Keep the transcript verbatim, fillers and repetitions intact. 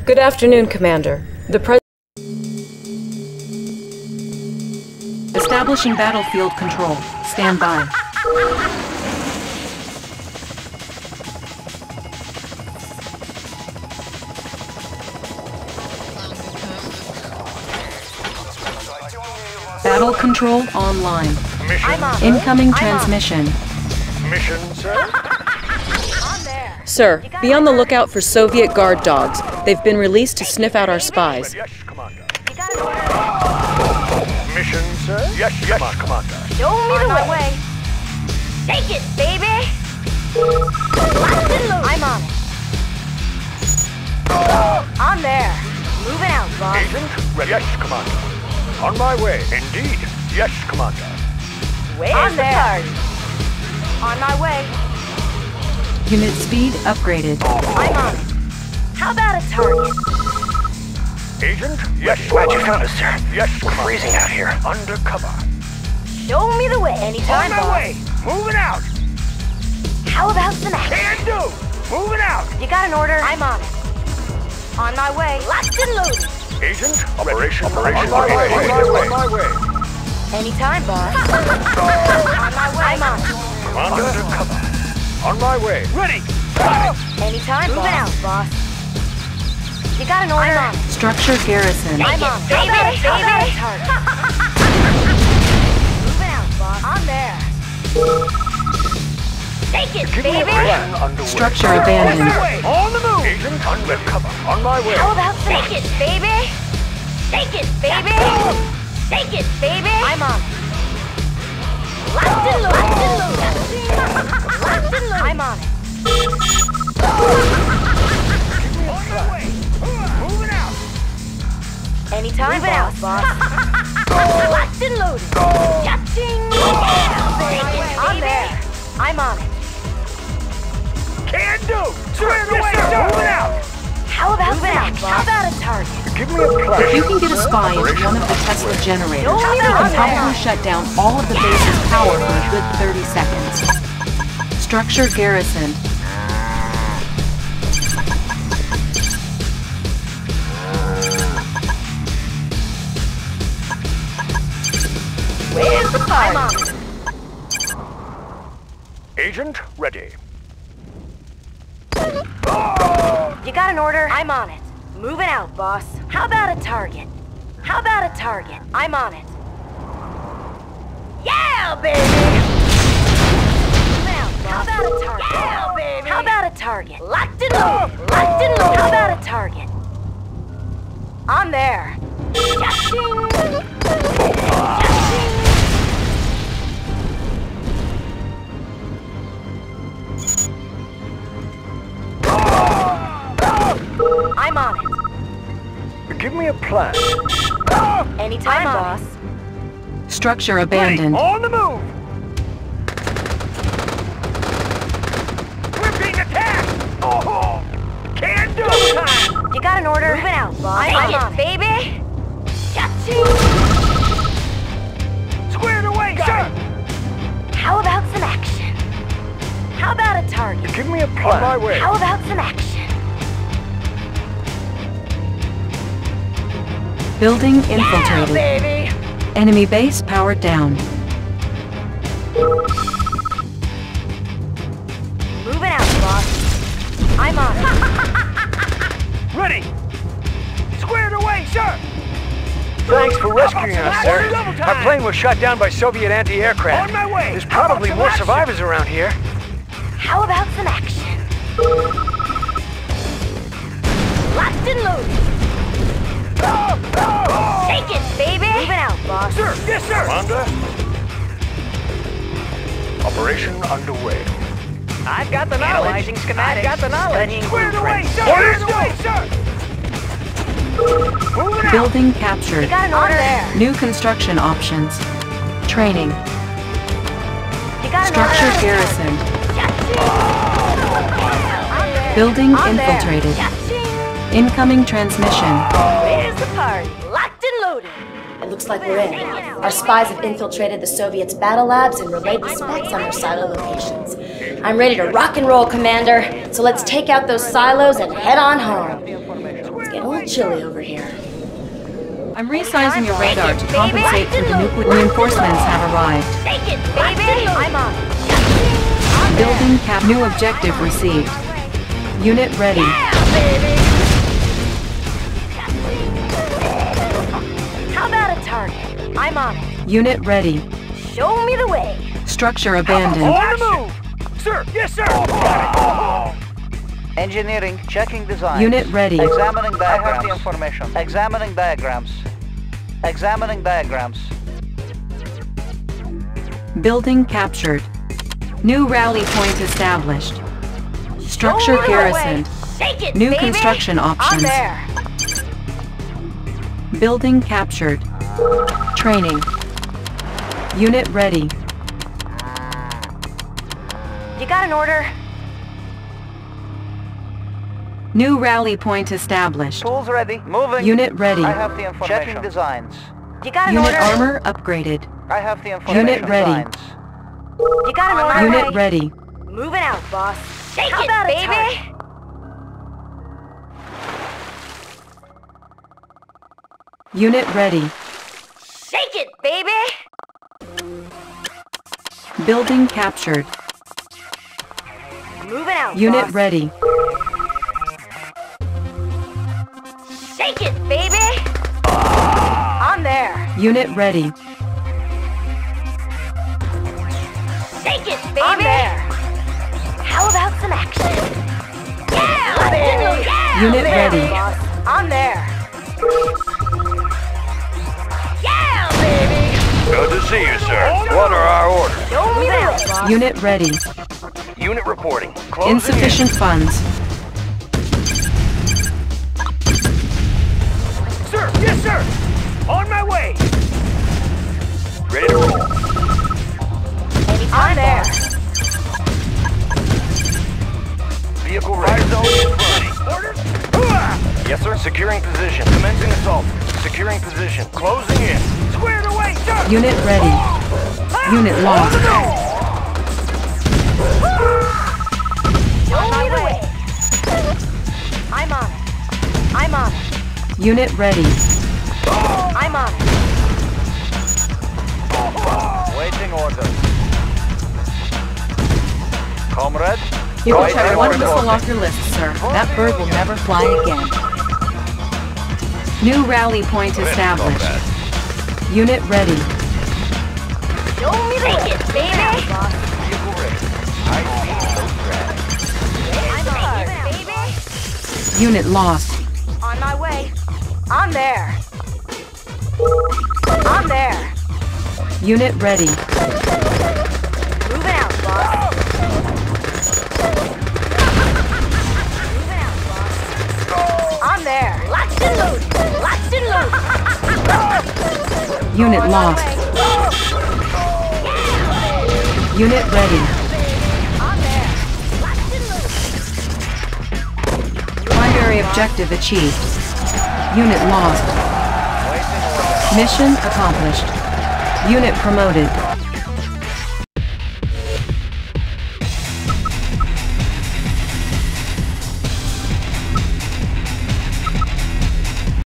Good afternoon, Commander. The President. Establishing battlefield control. Stand by. Battle control online. Mission. Incoming transmission. Mission, sir? Sir, be on the lookout for Soviet guard dogs. They've been released to sniff out our spies. Yes, Commander. Mission, sir? Yes, yes, Commander. Show me the way. Take it, baby! Locked and loaded. I'm on it. I'm there. Moving out, boss. Agent, ready. Yes, Commander. On my way. Indeed. Yes, Commander. Where's I'm the there. Party? On my way. Unit speed upgraded. I'm on it. How about a target? Agent, yes, Glad you found us, sir. Yes, We're Commander. freezing out here. Undercover. Show me the way. Anytime, On my boss. way. Moving out. How about some action? Can do. Moving out. You got an order? I'm on it. On my way. Locked and loaded. Agent, operation, operation. On my way. On my way. On my way. Anytime, boss. On my way. I'm on it. Commander. Undercover. On my way. Ready. Got it. Anytime, Moving boss. out, boss. You got an order? I'm on it. Structure garrison. I'm on it. Baby, baby. How about a target? Moving out, boss. I'm there. Take it, Give me a baby. plan underway. Structure abandoned. On the move. Agent, undercover. On my way. How about take it, baby? Take it, baby. Take it, baby. I'm on it. Locked and loaded. Locked and loaded. I'm on it. On my way. Moving out. Anytime, Moving out, boss. Locked and loaded. Cha-ching. I'm there. I'm on it. Can do. Squared away. Moving out. How about Moving out, boss? How about a target? Give me a plan. If you can get a spy into one of the Tesla generators, Show me you the can way. probably shut down all of the base's power for a good thirty seconds. Structure garrison. Where's the party? I'm on it. Agent, ready. You got an order? I'm on it. Moving out, boss. How about a target? How about a target? I'm on it. Yeah, baby! Moving out, boss. How about a target? Yeah, baby! How about a target? Locked and loaded! Locked and loaded! How about a target? I'm there. Cha-ching! Cha-ching! I'm on it. Give me a plan. Anytime, boss. Structure abandoned. On the move. We're being attacked. Oh, can do. Time. You got an order? Moving out, boss. I'm on it, baby. Cha-ching! Squared away, sir. How about some action? How about a target? Give me a plan. On my way. How about some action? Building Yeah, infiltrated. baby! Enemy base powered down. Moving out, boss. I'm on it. Ready. Squared away, sir. Thanks for rescuing us, sir. Our plane was shot down by Soviet anti-aircraft. On my way. There's probably more survivors around here. How about some action? Locked and loaded. Take it, baby! Moving out, boss. Sir, yes, sir. Commander. Operation underway. I've got the knowledge. Analyzing schematics. I've got the knowledge. Studying Squared away, sir. Squared away, sir. Moving out. Building You captured. got an order there. New construction options. Training. You got an Structure order. garrison. Cha-ching. I'm there. Building I'm there. infiltrated. Cha-ching. Incoming transmission. Where's the party? Locked and loaded. It looks like we're in. Our spies have infiltrated the Soviets' battle labs and relayed the specs on their silo locations. I'm ready to rock and roll, Commander. So let's take out those silos and head on home. Let's Getting a little chilly over here. I'm resizing your radar to compensate for the nuclear reinforcements have arrived. Take it, baby! I'm on. Building cap. New objective received. Unit ready. How about a target? I'm on it. Unit ready. Show me the way. Structure abandoned. On the move! Sir! Yes, sir! Engineering, checking design. Unit ready. Examining diagrams. I have the information. Examining diagrams. Examining diagrams. Building captured. New rally point established. Structure Show me the way. garrisoned. Shake it, New baby. construction I'm options. there. Building captured. Training. Unit ready. You got an order? New rally point established. Tools ready. Moving. Unit ready. I have the information. Checking designs. You got an Unit order? armor upgraded. I have the information. Unit ready. Designs. You got an order? Unit ready. Moving out, boss. Shake How it, about baby. A target? Unit ready. Shake it, baby! Building captured. Moving out, Unit boss. ready. Shake it, baby! I'm there. Unit ready. Shake it, baby! I'm there. How about some action? Yeah, baby! Yeah, Unit there, ready. Boss. I'm there. Yeah, baby! Good to see you, sir. What are our orders? Show me the way, boss. Unit ready. Unit reporting. Closing Insufficient funds. in. Sir! Yes, sir! On my way! Ready to roll. I'm there. Vehicle ready. Fire zone is ready. Orders? Hooah! Yes, sir. Securing position. Commencing assault. Securing position. Closing in. Squared away, sir! Unit ready. Unit lost. Show me the way. I'm on it. I'm on it. Unit ready. I'm on it. Waiting order. Comrade. You will Waiting try one order. missile off your list, sir. That bird will never fly again. New rally point established. Unit ready. Show me the way, baby. Vehicle ready. I see no drag. I'm on it, baby. Unit lost. On my way. I'm there. I'm there. Unit ready. Moving out, boss. Moving out, boss. I'm there. Locked and loaded. Locked and loaded. Unit On my lost. way. Unit ready. I'm there. Locked and loaded. Primary objective achieved. Unit lost. Mission accomplished. Unit promoted.